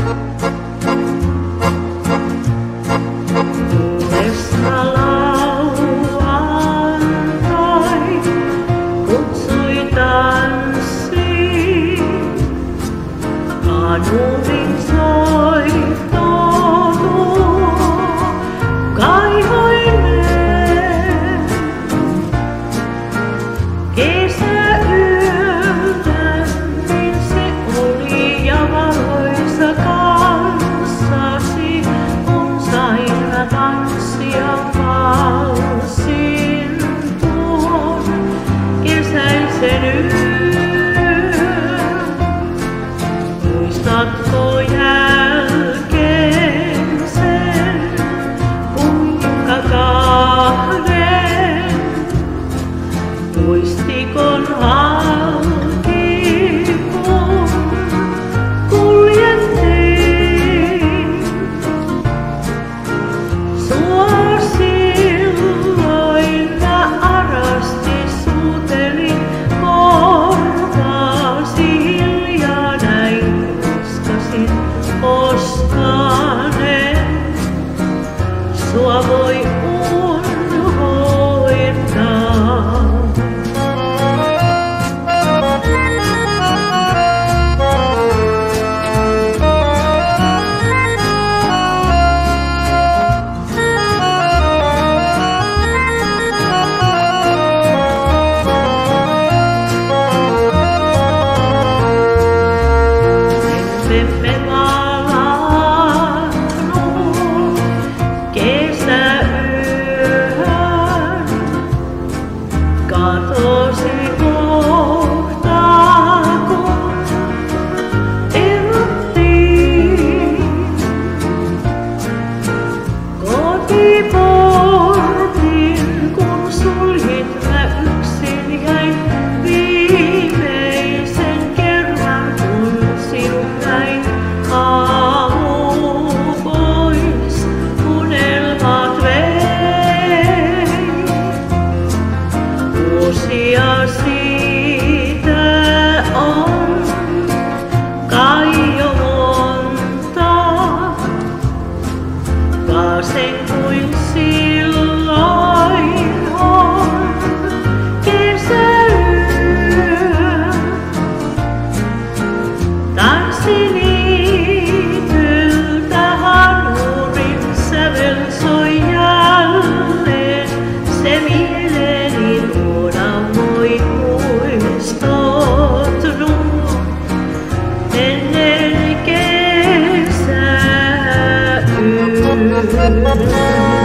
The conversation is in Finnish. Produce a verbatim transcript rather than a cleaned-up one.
Nurin soittaa tuo kaihoineen. Kesäyönä niin se oli ja valoisa kanssasi, kun saimme tanssia valssin tuon kesäisen yön. Muistatko jälkeen sen, kuinka kahden muistikon halki kun kuljettiin? Sua silloin mä arasti suutelin korvaasi hiljaa näin. Koskanen sua voi unhoittaa. Emme valannut kesäyöhön, katosi kohta kun erottiin. Kotiportin kun suljit mä yksin jäin viimeisen kerran kun sinut näin. Aamu pois unelmat vei, vuosia siitä on kai jo monta, taasen kuin silloin on kesäyö. Tanssin soi jälleen, se mieleeni luoda voi muistot nuo ennen kesäyötä.